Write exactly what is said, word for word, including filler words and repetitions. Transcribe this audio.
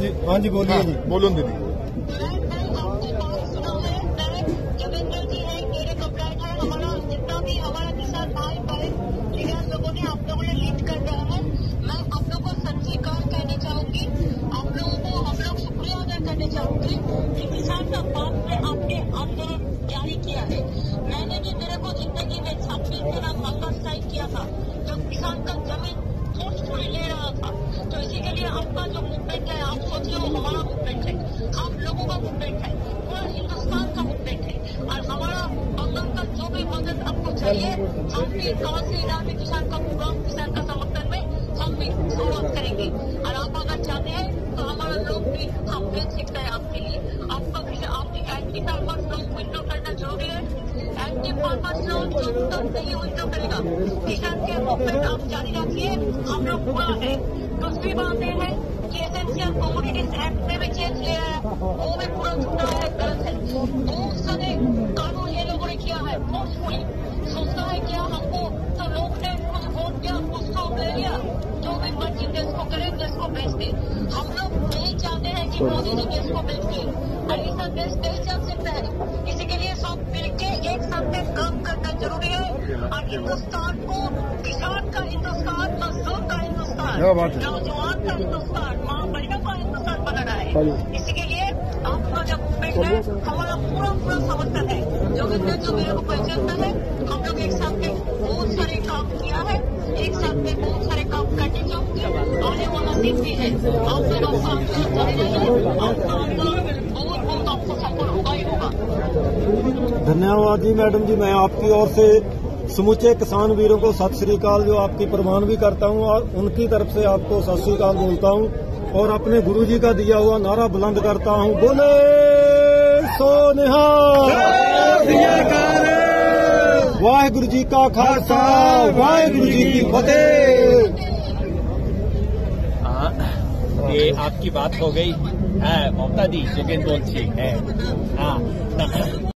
हाँ जी बोलिए जी। बोलो दीदी। चाहूंगी कि किसान का बाप ने आपने आंदोलन जारी किया है। मैंने भी मेरे को जिंदगी में छब्बीस दिन माता साइन किया था जब किसान का जमीन फोर्सफुली ले रहा था। तो इसी के लिए आपका जो मूवमेंट है, आप सोचिए वो हमारा मूवमेंट है, हम लोगों का मूवमेंट है, पूरा हिंदुस्तान का मूवमेंट है। और हमारा बंगाल का जो भी मदद आपको चाहिए, हम भी काशी इलाके किसान का प्रोग्राम, किसान का समर्थन में हम भी शुरुआत करेंगे। और आप अगर चाहते हैं तो हमारा लोग भी हम भेज सकते हैं आपके लिए। आपका आपकी एंटी फार्मर्स लोन विंडो करना जरूरी है। एंटी फार्मर्स लोन जो नहीं विंडो करेगा, किसान के मूवमेंट आप जारी रखिए, हम लोग पूरा है। दूसरी बात यह है कि एसेंशियल कमोडिटीज एक्ट में भी चेंज ले रहा है, वो भी पूरा झूठा है, गलत है। बहुत सारे कानून ये लोगों ने किया है फोर्सफुली। सोचता है क्या हमको तो लोग ने कुछ वोट दिया, उसको ले लिया, जो भी मर्जी देश को करे, देश को बेच दे। हम लोग नहीं चाहते हैं कि मोदी जी देश को बेच दे, और ऐसा देश नहीं चल सकता है। इसी के लिए सब मिलके एक साथ में काम करना जरूरी है। और हिंदुस्तान को किसान का हिंदुस्तान, मजदूर का हिंदुस्तान, नौजवान का हिंदुस्तान, माँ बहनों का हिंदुस्तान बनाना है। इसी के लिए आपका जो मूवमेंट है हमारा पूरा पूरा समर्थन है। जो जो मेरे को पहचानता है, हम लोग एक साथ में बहुत सारे काम किया है, एक साथ में बहुत सारे काम करने जाऊंगे। आने वाला दिन भी है, आप लोगों का आंदोलन जारी रहिए, आपका आंदोलन बहुत बहुत आपको सफल होगा ही होगा। धन्यवाद जी मैडम जी। मैं आपकी ओर से समूचे किसान वीरों को सत श्री अकाल जो आपकी प्रमाण भी करता हूं, और उनकी तरफ से आपको सत श्री अकाल बोलता हूं, और अपने गुरु जी का दिया हुआ नारा बुलंद करता हूं, बोले सो निहाल, वाहिगुरु जी का खालसा, वाहिगुरु जी की फतेह। ये आपकी बात हो गई है ममता दी, जोगेंद्र है। हाँ